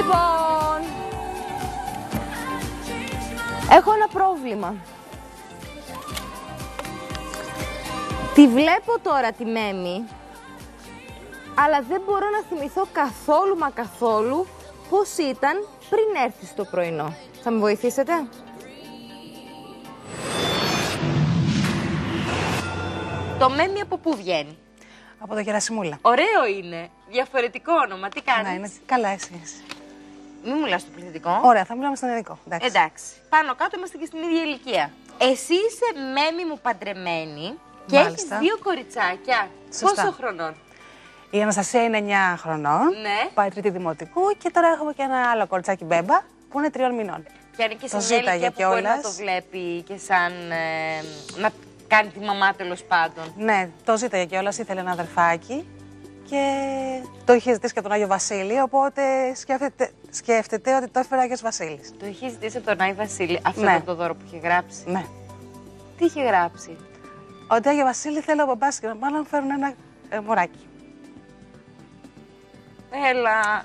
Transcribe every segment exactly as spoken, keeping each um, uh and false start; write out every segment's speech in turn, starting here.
Λοιπόν, έχω ένα πρόβλημα. Τη βλέπω τώρα τη Μέμη, αλλά δεν μπορώ να θυμηθώ καθόλου μα καθόλου πώς ήταν πριν έρθει στο πρωινό. Θα με βοηθήσετε? Το Μέμη από πού βγαίνει? Από το Γερασιμούλα. Ωραίο είναι. Διαφορετικό όνομα. Τι κάνεις? Ναι, είναι καλά εσείς. Μην μου μιλάς στο πληθυντικό. Ωραία, θα μιλάμε στον ελληνικό. Εντάξει. Εντάξει. Πάνω κάτω είμαστε και στην ίδια ηλικία. Εσύ είσαι Μέμη μου παντρεμένη και Μάλιστα. έχεις δύο κοριτσάκια. Σωστά. Πόσο χρονών? Η Αναστασία είναι εννιά χρονών. Ναι. Πάει τρίτη δημοτικού και τώρα έχουμε και ένα άλλο κοριτσάκι μπέμπα που είναι τριών μηνών. Και αν είναι και Το σε μια ζήταγε ηλικία που μπορεί να κιόλας. το βλέπει και σαν ε, να κάνει τη μαμά τέλος πάντων. Ναι, το ζήταγε κιόλας, ήθελε ένα αδερφάκι και το είχε ζητήσει και από τον Άγιο Βασίλη, οπότε σκέφτεται, σκέφτεται ότι το έφερε ο Άγιος Βασίλης. Το είχε ζητήσει από τον Άγιο Βασίλη. Αυτό Ναι. ήταν το δώρο που είχε γράψει. Ναι. Τι είχε γράψει? Ότι Άγιο Βασίλη θέλει ο μπαμπάς και η μαμά να φέρουν ένα ε, μωράκι. Έλα.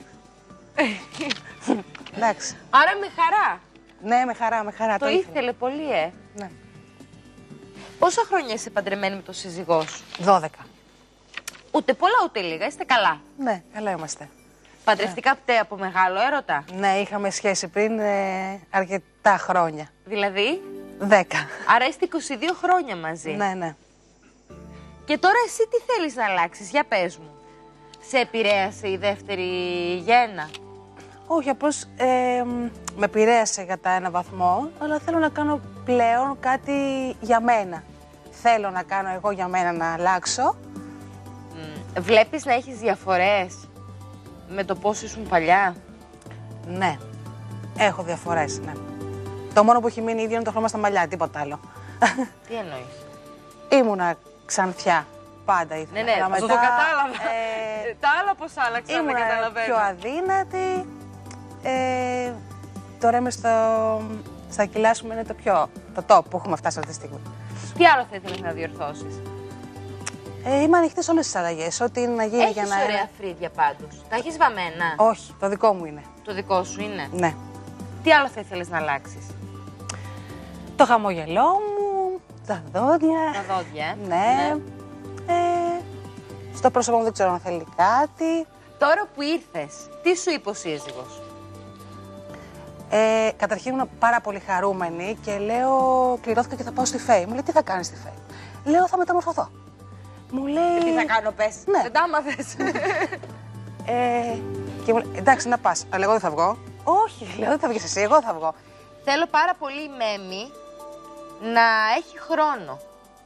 Εντάξει. Άρα με χαρά. Ναι, με χαρά, με χαρά. Το ήθελε πολύ, ε. Ναι. Πόσα χρόνια είσαι παντρεμένη με τον σύζυγό σου? δώδεκα. Ούτε πολλά ούτε λίγα, είστε καλά. Ναι, καλά είμαστε. Παντρευτήκατε από μεγάλο έρωτα? Ναι, είχαμε σχέση πριν ε, αρκετά χρόνια. Δηλαδή, Δέκα. άρα είστε είκοσι δύο χρόνια μαζί. Ναι, ναι. Και τώρα εσύ τι θέλεις να αλλάξεις, για πες μου. Σε επηρέασε η δεύτερη γέννα? Όχι, απλώς ε, με επηρέασε κατά ένα βαθμό, αλλά θέλω να κάνω πλέον κάτι για μένα. Θέλω να κάνω εγώ για μένα να αλλάξω. Mm. Βλέπεις να έχεις διαφορές με το πώς ήσουν παλιά? Ναι, έχω διαφορές, ναι. Το μόνο που έχει μείνει ίδιο είναι το χρώμα στα μαλλιά, τίποτα άλλο. Τι εννοείς? Ήμουνα ξανθιά, πάντα ήθελα. Ναι, ναι, αλλά το μετά, κατάλαβα. Ε, Τα άλλα πώς άλλαξαν, δεν ήμουνα καταλαβαίνω. πιο αδύνατη. Ε, τώρα είμαι στο, στα κιλά σου, είναι το πιο, το top που έχουμε φτάσει αυτή τη στιγμή. Τι άλλο θα ήθελες να διορθώσεις? Ε, είμαι ανοιχτή σε όλες τις αλλαγές, ό,τι είναι να γίνει Έχεις για να... ωραία φρύδια πάντως. Τα έχεις βαμμένα? Όχι, το δικό μου είναι. Το δικό σου είναι? Ναι. Τι άλλο θα ήθελες να αλλάξεις? Το χαμόγελό μου, τα δόντια. Τα δόντια, ε. Ναι. Ε, στο πρόσωπο μου δεν ξέρω αν θέλει κάτι. Τώρα που ήρθες, τι σου είπε ο σύζυγος? Ε, καταρχήν ήμουν πάρα πολύ χαρούμενη και λέω, κληρώθηκα και θα πάω στη ΦΕΗ. Μου λέει, τι θα κάνεις στη ΦΕΗ? Λέω, θα μεταμορφωθώ. Μου λέει... Τι θα κάνω, πες? Ναι. Δεν τα άμαθες. ε, και μου λέει, εντάξει, να πας. Αλλά εγώ δεν θα βγω. Όχι, λέω, δεν θα βγεις εσύ, εγώ θα βγω. Θέλω πάρα πολύ η Μέμη να έχει χρόνο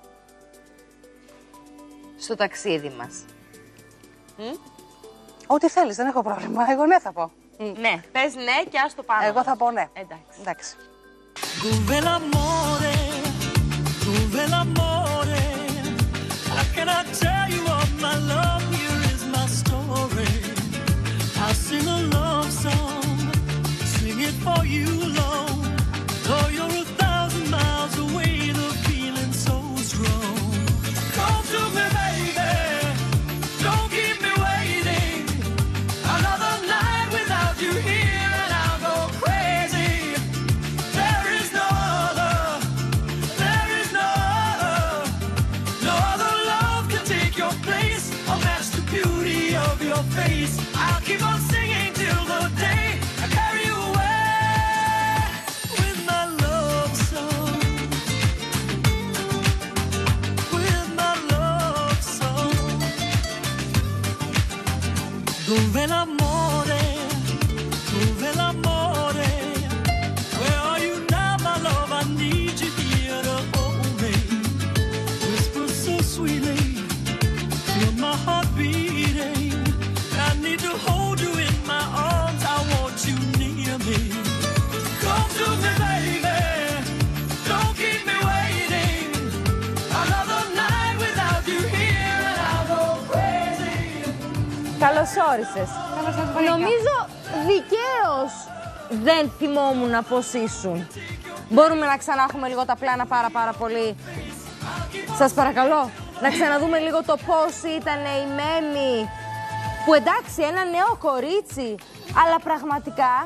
στο ταξίδι μας. Μ? Ό,τι θέλεις, δεν έχω πρόβλημα. Εγώ ναι θα πω. Ναι, πες ναι και ας το πάμε. Εγώ θα πω ναι. Εντάξει. Εντάξει. Dove l'amore, dove l'amore, how can I tell you of my love, here is my story. I'll sing a love song, sing it for you, Lord. Though you're a thousand miles away, the feeling's so strong. Come to me, baby, don't keep me waiting. Another night without you here and I'll go crazy. There is no other, there is no other, no other love can take your place or match the beauty of your face. I'll keep on singing till the day I carry you away with my love song, with my love song. Dove l'amore, dove l'amore, where are you now, my love? I need you here to hold me. Whisper so sweetly, feel my heart beating. I need to hold you in my arms, I want you near me. Come to me, baby, don't keep me waiting. Another night without you here and I'll go crazy. Καλώς όρισες. Νομίζω δικαίως δεν θυμόμουν πώς ήσουν. Μπορούμε να ξανά έχουμε λίγο τα πλάνα πάρα πάρα πολύ? Σας παρακαλώ, να ξαναδούμε λίγο το πώς ήταν η Μέμη. Που εντάξει, ένα νέο κορίτσι Αλλά πραγματικά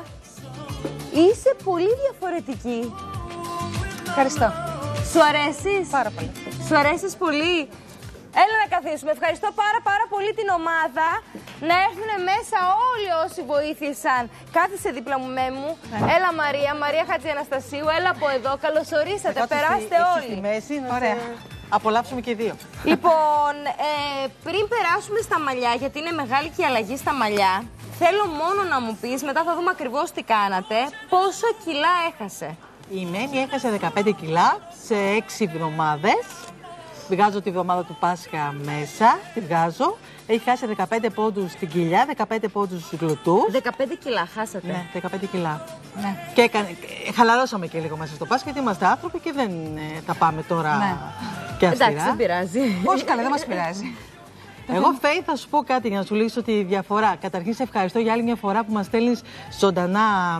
είσαι πολύ διαφορετική. Ευχαριστώ. Σου αρέσεις? Πάρα πολύ. Σου αρέσεις πολύ? Έλα να καθίσουμε. Ευχαριστώ πάρα πάρα πολύ την ομάδα. Να έρθουν μέσα όλοι όσοι βοήθησαν. Κάθισε δίπλα μου με μου. Ναι. Έλα Μαρία, Μαρία Χατζιαναστασίου, έλα από εδώ. Καλωσορίσατε, περάστε στη, όλοι. Στη μέση, ωραία. Απολαύσουμε και δύο. Λοιπόν, ε, πριν περάσουμε στα μαλλιά, γιατί είναι μεγάλη και η αλλαγή στα μαλλιά, θέλω μόνο να μου πεις, μετά θα δούμε ακριβώς τι κάνατε, πόσα κιλά έχασε. Η Μένη έχασε δεκαπέντε κιλά σε έξι εβδομάδες. Βγάζω τη βδομάδα του Πάσχα μέσα, τη βγάζω. Έχει χάσει δεκαπέντε πόντους στην κοιλιά, δεκαπέντε πόντους στους γλουτούς. δεκαπέντε κιλά χάσατε. Ναι, δεκαπέντε κιλά. Ναι. Και έκανε, χαλαρώσαμε και λίγο μέσα στο Πάσχα, γιατί είμαστε άνθρωποι και δεν ε, τα πάμε τώρα ναι. και αυστηρά. Εντάξει, δεν πειράζει. Όχι καλά, δεν μας πειράζει. Εγώ, Φέη, θα σου πω κάτι για να σου λύσω τη διαφορά. Καταρχήν, σε ευχαριστώ για άλλη μια φορά που μας στέλνεις ζωντανά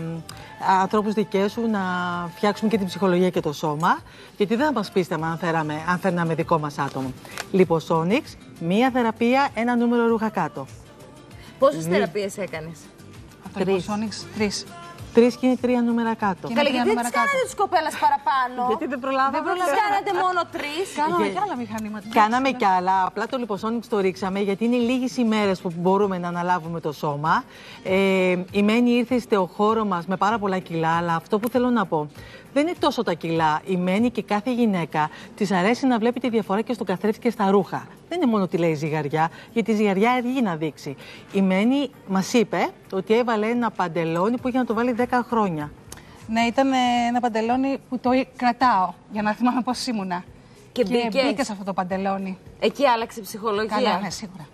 ανθρώπους δικές σου να φτιάξουμε και την ψυχολογία και το σώμα. Γιατί δεν θα μας πείστε αν, φέραμε, αν φέρναμε δικό μας άτομο. Λιποσόνιξ, μία θεραπεία, ένα νούμερο ρούχα κάτω. Πόσες θεραπείες έκανες? Αυτό το Sonics, τρεις. Τρεις και είναι τρία νούμερα κάτω. Καλά, γιατί δεν τις κάνατε τις κοπέλας παραπάνω? Γιατί δεν προλάβαμε. Δεν προλάβαμε. Κάνατε μόνο τρεις. Κάναμε και άλλα μηχανήματα. Κάναμε κι άλλα. Απλά το Liposonics το ρίξαμε γιατί είναι λίγες ημέρες που μπορούμε να αναλάβουμε το σώμα. Ε, η Μένη ήρθε στο χώρο μας με πάρα πολλά κιλά, αλλά αυτό που θέλω να πω δεν είναι τόσο τα κιλά. Η Μένη και κάθε γυναίκα της αρέσει να βλέπει τη διαφορά και στον καθρέφτη και στα ρούχα. Δεν είναι μόνο τι λέει η ζυγαριά, γιατί η ζυγαριά αργεί να δείξει. Η Μένη μας είπε ότι έβαλε ένα παντελόνι που είχε να το βάλει δέκα χρόνια. Ναι, ήταν ένα παντελόνι που το κρατάω για να θυμάμαι πώς ήμουνα. Και, και μπήκες. μπήκα σε αυτό το παντελόνι. Εκεί άλλαξε η ψυχολογία. Καλά, ναι, σίγουρα.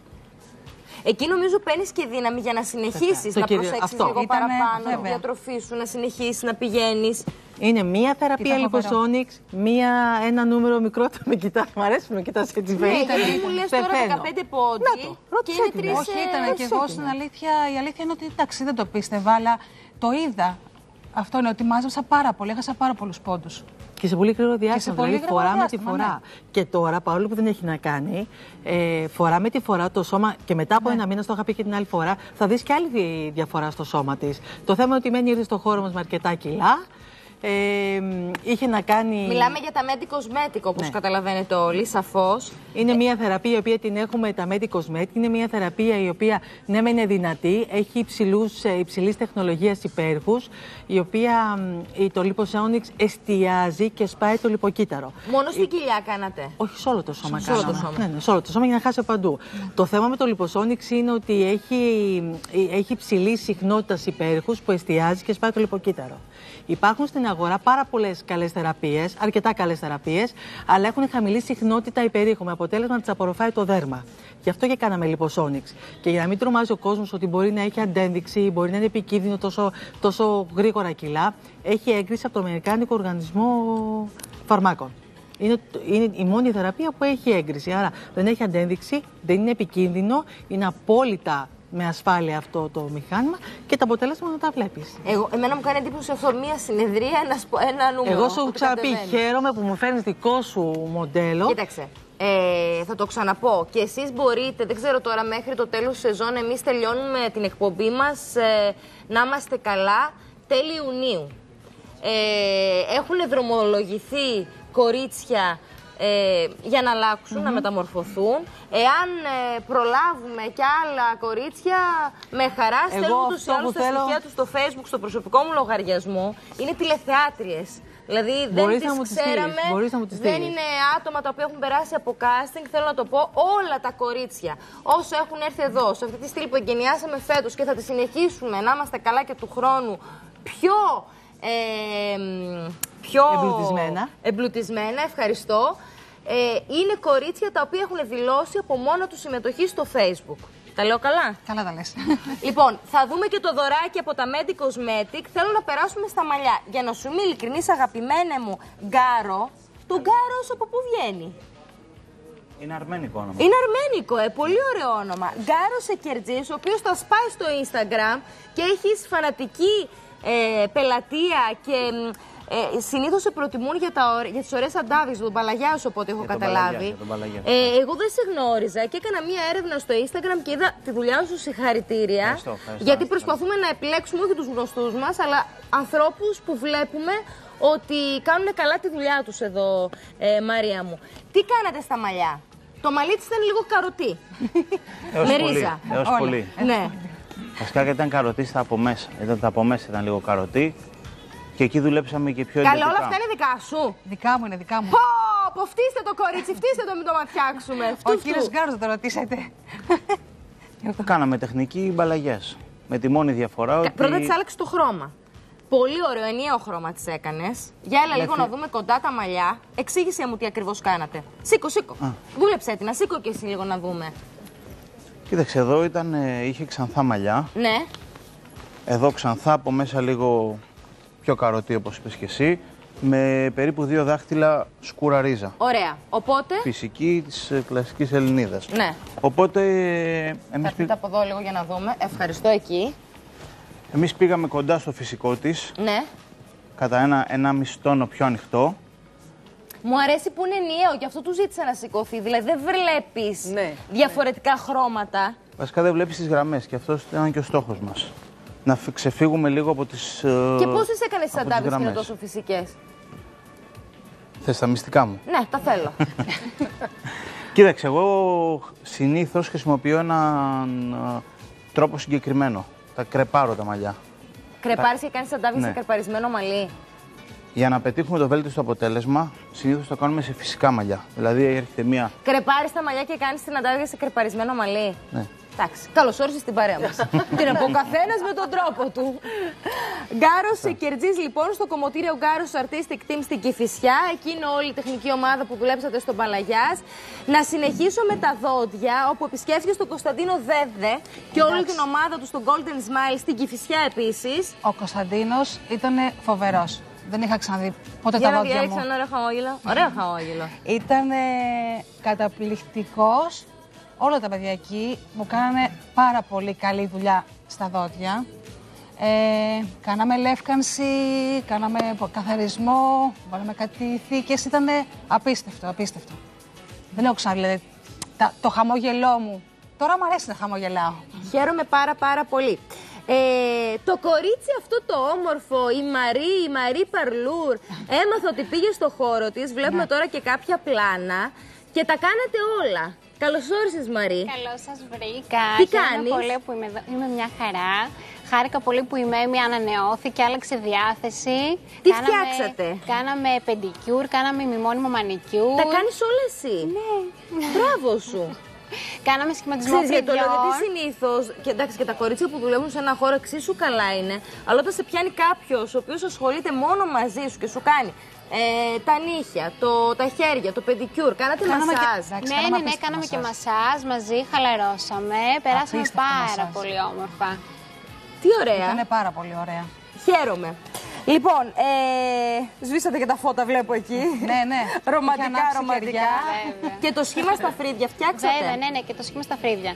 Εκεί νομίζω παίρνεις και δύναμη για να συνεχίσεις, να προσέξεις λίγο Ήτανε, παραπάνω βέβαια. τη διατροφή σου, να συνεχίσεις, να πηγαίνεις. Είναι μία θεραπεία Liposonics, μία, ένα νούμερο μικρότερο. Με κοιτάς, μου αρέσει που με κοιτάς έτσι. Ναι, γιατί μου λες τώρα δεκαπέντε πόντι και είναι τρεις. Όχι, ήταν και εγώ στην αλήθεια. Η αλήθεια είναι ότι εντάξει, δεν το πίστευα, αλλά το είδα. Αυτό είναι ότι μάζεψα πάρα πολύ, έχασα πάρα πολλούς πόντους. Και σε πολύ γρήγορο διάστημα, πολύ δηλαδή γρήγορο φορά με τη διάστημα, φορά. ναι. Και τώρα, παρόλο που δεν έχει να κάνει, ε, φορά με τη φορά το σώμα και μετά από ναι. ένα μήνα, το είχα πει και την άλλη φορά, θα δεις και άλλη διαφορά στο σώμα της. Το θέμα είναι ότι η Μένη ήρθε στο χώρο μας με αρκετά κιλά. Ε, είχε να κάνει... Μιλάμε για τα Medi Cosmetic, όπως ναι. καταλαβαίνετε όλοι, σαφώς. Είναι μια θεραπεία η οποία την έχουμε τα Medi Cosmetic. Είναι μια θεραπεία η οποία ναι, είναι δυνατή, έχει υψηλούς, υψηλής τεχνολογίας υπέρχους, η οποία το Liposonics εστιάζει και σπάει το λιποκύτταρο. Μόνο στην κοιλιά κάνατε? Όχι, σε όλο το σώμα σε κάναμε. όλο το σώμα. Ναι, ναι, σε όλο το σώμα για να χάσει παντού. Ναι. Το θέμα με το Liposonics είναι ότι έχει, έχει υψηλή συχνότητα υπέρχους που εστιάζει και σπάει το λιποκύτταρο. Υπάρχουν στην αγορά πάρα πολλές καλές θεραπείες, αρκετά καλές θεραπείες, αλλά έχουν χαμηλή συχνότητα υπερήχου, με αποτέλεσμα να τις απορροφάει το δέρμα. Γι' αυτό και κάναμε Liposonics. Και για να μην τρομάζει ο κόσμος ότι μπορεί να έχει αντένδειξη, μπορεί να είναι επικίνδυνο τόσο, τόσο γρήγορα κιλά, έχει έγκριση από το Αμερικάνικο Οργανισμό Φαρμάκων. Είναι, είναι η μόνη θεραπεία που έχει έγκριση. Άρα δεν έχει αντένδειξη, δεν είναι επικίνδυνο, είναι απόλυτα με ασφάλεια αυτό το μηχάνημα και τα αποτέλεσμα να τα βλέπεις. Εγώ, εμένα μου κάνει εντύπωση αυτό, μία συνεδρία, ένα, ένα νούμερο. Εγώ σου ξαναπεί, χαίρομαι που μου φέρνεις δικό σου μοντέλο. Κοίταξε, ε, θα το ξαναπώ. Και εσείς μπορείτε, δεν ξέρω τώρα, μέχρι το τέλος της σεζόν, εμείς τελειώνουμε την εκπομπή μας, ε, να είμαστε καλά, τέλη Ιουνίου. Ε, έχουν δρομολογηθεί κορίτσια Ε, για να αλλάξουν, mm-hmm. να μεταμορφωθούν. Εάν ε, προλάβουμε και άλλα κορίτσια, με χαρά στέλνουν τους ή άλλους τα θέλω... στοιχεία τους στο Facebook, στο προσωπικό μου λογαριασμό. Είναι τηλεθεάτριες. Δηλαδή μπορείς δεν τις ξέραμε, δεν είναι άτομα τα οποία έχουν περάσει από casting. Θέλω να το πω, όλα τα κορίτσια όσο έχουν έρθει εδώ, σε αυτή τη στήλη που εγκαινιάσαμε φέτος και θα τη συνεχίσουμε να είμαστε καλά και του χρόνου πιο... Ε, πιο εμπλουτισμένα. εμπλουτισμένα, ευχαριστώ. Ε, είναι κορίτσια τα οποία έχουν δηλώσει από μόνο τους συμμετοχή στο Facebook. Τα λέω καλά? Καλά τα λες. Λοιπόν, θα δούμε και το δωράκι από τα Medi Cosmetic. Θέλω να περάσουμε στα μαλλιά. Για να σου είμαι ειλικρινής, αγαπημένε μου, Γκάρο, το Γκάρος από πού βγαίνει? Είναι αρμένικο όνομα. Είναι αρμένικο, ε, πολύ ωραίο όνομα. Γκάρος Εκερτζής, ο οποίος τα σπάει στο Instagram και έχεις φανατική ε, πελατεία και Ε, συνήθως σε προτιμούν για, τα, για τις ωραίες αντάβεις, τον Παλαγιάς, οπότε έχω Για τον καταλάβει. Παλαγιά, για τον Παλαγιά. Ε, εγώ δεν σε γνώριζα και έκανα μία έρευνα στο Instagram και είδα τη δουλειά σου, συγχαρητήρια. Ευχαριστώ, ευχαριστώ. Γιατί προσπαθούμε να επιλέξουμε όχι τους γνωστούς μας, αλλά ανθρώπους που βλέπουμε ότι κάνουν καλά τη δουλειά τους εδώ, ε, Μαρία μου. Τι κάνατε στα μαλλιά? Το μαλλί της ήταν λίγο καροτί. Έως με πολύ, ρίζα. έως πολύ. Ναι. Βασικά γιατί ήταν καροτί στα από μέσα. Ήταν τα από μέσα ήταν λίγο καροτί και εκεί δουλέψαμε και πιο Καλά, εντατικά. όλα αυτά είναι δικά σου. Δικά μου είναι, δικά μου. Πω, πω, φτύστε το κορίτσι, φτύστε το, μην το ματιάξουμε. Ο Φτού, κύριος φτού. Γκάρος θα το ρωτήσετε. Κάναμε τεχνική μπαλαγιές. Με τη μόνη διαφορά ότι... Πρώτα της άλλαξε το χρώμα. Πολύ ωραίο, ενιαίο χρώμα της έκανες. Για έλα λίγο φι- να δούμε κοντά τα μαλλιά. Εξήγησε μου τι ακριβώς κάνατε. Σήκω, σήκω. Δούλεψε την, να σήκω και εσύ λίγο να δούμε. Κοίταξε, εδώ ήταν, ε, είχε ξανθά μαλλιά. Ναι. Εδώ ξανθά, από μέσα λίγο πιο καροτί όπως είπες και εσύ. Με περίπου δύο δάχτυλα σκούρα ρίζα. Ωραία. Οπότε. Φυσική της ε, κλασικής Ελληνίδας. Ναι. Οπότε ε, εμείς, Θα πή- πείτε από εδώ λίγο για να δούμε. Ευχαριστώ εκεί. εμείς πήγαμε κοντά στο φυσικό της, Ναι. κατά ένα, ένα μισό τόνο πιο ανοιχτό. Μου αρέσει που είναι ενιαίο, γι' αυτό του ζήτησα να σηκωθεί. Δηλαδή δεν βλέπεις Ναι. διαφορετικά χρώματα. Βασικά δεν βλέπεις τις γραμμές και αυτός ήταν και ο στόχος μας. Να φυ- ξεφύγουμε λίγο από τις Και πώς τις έκανες τις από τις αντάβες και είναι γραμμές. τόσο φυσικές? Θες τα μυστικά μου. Ναι, τα θέλω. Κοίταξε, εγώ συνήθως χρησιμοποιώ έναν ε, τρόπο συγκεκριμένο. Τα κρεπάρω τα μαλλιά. Κρεπάρεις και κάνεις αντάβες Ναι. σε κρεπαρισμένο μαλλί. Για να πετύχουμε το βέλτιστο αποτέλεσμα, συνήθως το κάνουμε σε φυσικά μαλλιά. Δηλαδή έρχεται μία. Κρεπάρεις τα μαλλιά και κάνεις την αντάβη σε κρεπαρισμένο μαλλί. Ναι. Εντάξει, καλώς όρισες στην παρέα μας. Τι να πω, ο καθένας με τον τρόπο του. Γκάρος Κερτζής, λοιπόν, στο κομμωτήριο Γκάρος Artistic Team στην Κηφισιά. Εκεί είναι όλη η τεχνική ομάδα που δουλέψατε στον Παλαγιάς. Να συνεχίσω με τα δόντια, όπου επισκέφθηκε τον Κωνσταντίνο Δέδε και όλη την ομάδα του στο Golden Smile στην Κηφισιά επίσης. Ο Κωνσταντίνος ήταν φοβερός. Δεν είχα ξαναδεί ποτέ Για τα να δόντια διέξει μου. ένα ωραίο χαμόγελο. Ωραίο χαμόγελο. Ήταν καταπληκτικός. Όλα τα παιδιά εκεί μου κάνανε πάρα πολύ καλή δουλειά στα δόντια. Ε, κάναμε λεύκανση, κάναμε καθαρισμό, βάλαμε κάτι θήκες. Ήταν απίστευτο, απίστευτο. Δεν έχω ξαναδεί δηλαδή, τα- το χαμόγελό μου. Τώρα μου αρέσει να χαμογελάω. Χαίρομαι πάρα πάρα πολύ. Ε, το κορίτσι αυτό το όμορφο, η Μαρή, η Μαρή Παρλούρ, έμαθα ότι πήγε στο χώρο της, βλέπουμε τώρα και κάποια πλάνα και τα κάνατε όλα. Καλώς όρισες, Μαρή. Καλώς σας βρήκα. Τι Χαίρομαι κάνεις? πολύ που είμαι εδώ. Είμαι μια χαρά. Χάρηκα πολύ που η Μέμη ανανεώθηκε, άλλαξε διάθεση. Τι φτιάξατε? Κάναμε πεντικιούρ, κάναμε μημόνιμο μανικιούρ. Τα κάνεις όλα εσύ. Ναι. Μπράβο σου. Κάναμε σχηματισμό Ξέρεις γιατί το λέω, φρυδιών. γιατί συνήθως, και εντάξει και τα κορίτσια που δουλεύουν σε ένα χώρο εξίσου καλά είναι, αλλά όταν σε πιάνει κάποιος ο οποίος ασχολείται μόνο μαζί σου και σου κάνει ε, τα νύχια, το, τα χέρια, το πεντικιούρ, κάνατε Κάναμε και- μασάζ. εντάξει, Ναι, κάναμε ναι, ναι, απίστευτο κάναμε και μασάζ. μασάζ μαζί, χαλαρώσαμε. Περάσαμε Απίστευτο πάρα μασάζ. πολύ όμορφα. Τι ωραία. Ήταν πάρα πολύ ωραία. Χαίρομαι. Λοιπόν, ε, σβήσατε και τα φώτα, βλέπω εκεί. Ναι, ναι. Ρομαντικά, Είχε ανάψει ρομαντικά. κεριά. Βέβαια. Και το σχήμα στα φρύδια φτιάξατε. Βέβαια, ναι, ναι, και το σχήμα στα φρύδια.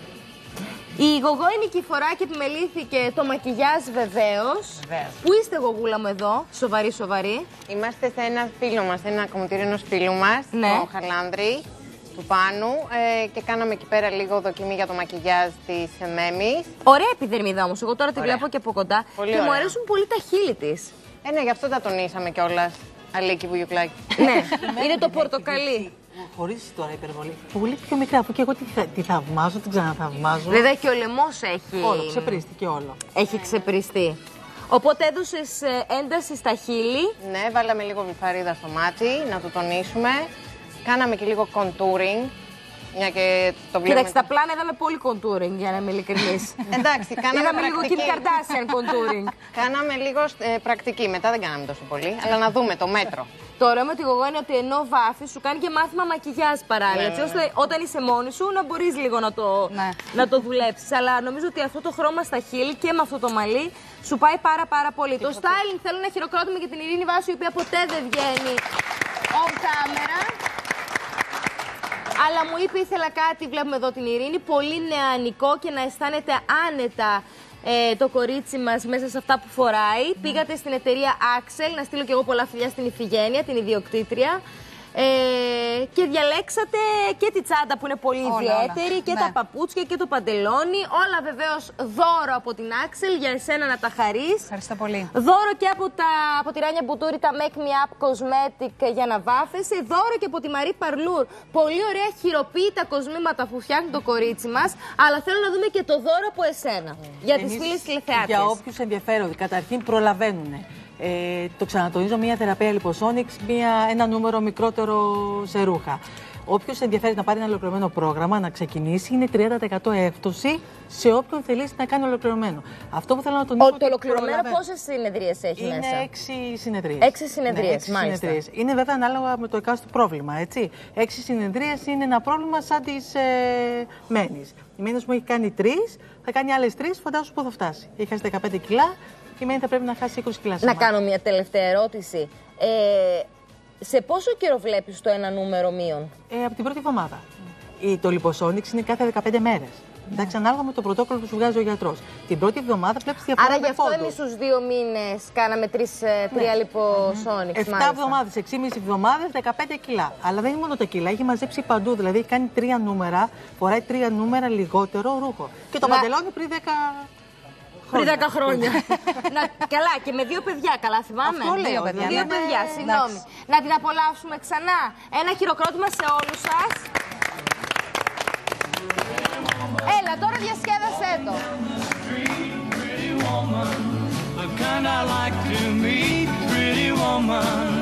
Η Γογό είναι η Νικηφοράκη, επιμελήθηκε το μακιγιάζ βεβαίως. Βεβαίως. Πού είστε, Γογούλα μου, εδώ, σοβαρή, σοβαρή. Είμαστε σε ένα φίλο μας, ένα κομμωτήριο ενός φίλου μας, Ναι. το Χαλάνδρη, του Πάνου, ε, και κάναμε εκεί πέρα λίγο δοκιμή για το μακιγιάζ της Μέμης. Ωραία επιδερμίδα όμως, εγώ τώρα τη Ωραία. βλέπω και από κοντά. Πολύ και μου ωραία. αρέσουν πολύ τα χείλη της. Ε, ναι, γι' αυτό τα τονίσαμε κιόλας. Αλίκη Βουγιουκλάκη. Ναι, είναι το πορτοκαλί. Χωρί τώρα υπερβολή. Πολύ πιο μικρά, αφού και εγώ τη, θα- τη θαυμάζω, την ξαναθαυμάζω. Βέβαια και ο λαιμός έχει... Όλο, ξεπρίστηκε όλο. Έχει ξεπριστεί. Οπότε έδωσες ε, ένταση στα χείλη. Ναι, βάλαμε λίγο βυθαρίδα στο μάτι, να το τονίσουμε. Κάναμε και λίγο contouring, μια και το βλέπουμε. Κοίταξε, τα πλάνα είδαμε πολύ contouring, για να είμαι ειλικρινής. Εντάξει, κάναμε Είδαμε λίγο Kim πρακτική. Kardashian contouring. Κάναμε λίγο ε, πρακτική, μετά δεν κάναμε τόσο πολύ, αλλά να δούμε το μέτρο. Το ωραίο με τη Γογό είναι ότι ενώ βάφει, σου κάνει και μάθημα μακιγιάζ παράλληλα. Ναι, Έτσι ναι, ώστε όταν είσαι μόνη σου να μπορεί λίγο να το, Ναι. να το δουλέψει. Αλλά νομίζω ότι αυτό το χρώμα στα χείλη και με αυτό το μαλλί σου πάει πάρα πάρα πολύ. Το styling θέλω να χειροκρότημα για την Ειρήνη Βάσου, η οποία ποτέ δεν βγαίνει on camera. Αλλά μου είπε ήθελα κάτι, βλέπουμε εδώ την Ειρήνη, πολύ νεανικό και να αισθάνεται άνετα ε, το κορίτσι μας μέσα σε αυτά που φοράει. Mm. Πήγατε στην εταιρεία Axel, να στείλω και εγώ πολλά φιλιά στην Ιφηγένεια, την ιδιοκτήτρια. Ε, και διαλέξατε και τη τσάντα που είναι πολύ όλα, ιδιαίτερη όλα. Και ναι. τα παπούτσια και το παντελόνι. Όλα βεβαίως δώρο από την Axel για εσένα να τα χαρείς. Ευχαριστώ πολύ. Δώρο και από, τα, από τη Ράνια Μπουτούρη τα Make Me Up Cosmetic για να βάφεσαι. Δώρο και από τη Marie Parlour. Πολύ ωραία χειροποίητα κοσμήματα που φτιάχνει το κορίτσι μας. Αλλά θέλω να δούμε και το δώρο από εσένα. Mm. Για τις φίλες τηλεθεάτες. Για όποιους ενδιαφέρονται, καταρχήν προλαβαίνουν. Ε, το ξανατονίζω, μία θεραπεία Liposonics, μία, ένα νούμερο μικρότερο σε ρούχα. Όποιος ενδιαφέρει να πάρει ένα ολοκληρωμένο πρόγραμμα, να ξεκινήσει, είναι τριάντα τοις εκατό έκπτωση σε όποιον θελήσει να κάνει ολοκληρωμένο. Αυτό που θέλω να τονίσω. Ο, το ολοκληρωμένο πόσες συνεδρίες έχει είναι μέσα? Είναι έξι συνεδρίες. Έξι συνεδρίες, ναι, έξι μάλιστα. Συνεδρίες. Είναι βέβαια ανάλογα με το εκάστοτε πρόβλημα, έτσι. Έξι συνεδρίες είναι ένα πρόβλημα σαν τις ε, Μένης. Η Μένης μου έχει κάνει τρεις, θα κάνει άλλες τρεις, φαντάσου που θα φτάσει. Έχει χάσει δεκαπέντε κιλά. Η Μένη θα πρέπει να χάσει είκοσι κιλά. Να κάνω μια τελευταία ερώτηση. Ε, σε πόσο καιρό βλέπεις το ένα νούμερο μείον? Ε, από την πρώτη εβδομάδα. Mm. Το Liposonics είναι κάθε δεκαπέντε μέρες. Mm. Εντάξει, ανάλογα με το πρωτόκολλο που σου βγάζει ο γιατρός. Την πρώτη εβδομάδα βλέπεις διαφορά. Άρα γι' αυτό εμείς στους δύο μήνες κάναμε τρεις, τρία ναι. Liposonics. Εφτά εβδομάδες, έξι και μισή εβδομάδες, δεκαπέντε κιλά. Αλλά δεν είναι μόνο τα κιλά, έχει μαζέψει παντού. Δηλαδή έχει κάνει τρία νούμερα, φοράει τρία νούμερα λιγότερο ρούχο. Και το να... παντελόνι πριν δέκα. Πριν δέκα χρόνια. Να, καλά, και με δύο παιδιά, καλά θυμάμαι. Αυτό λέω, δύο παιδιά, δύο ναι, παιδιά συγγνώμη. Να την απολαύσουμε ξανά. Ένα χειροκρότημα σε όλους σας. Έλα, τώρα διασκέδασέ το. The kind I like to meet, pretty woman.